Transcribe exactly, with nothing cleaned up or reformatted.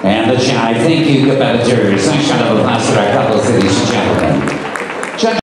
And the Jive. Thank you, competitors. Nice round of applause for our couples, ladies and gentlemen.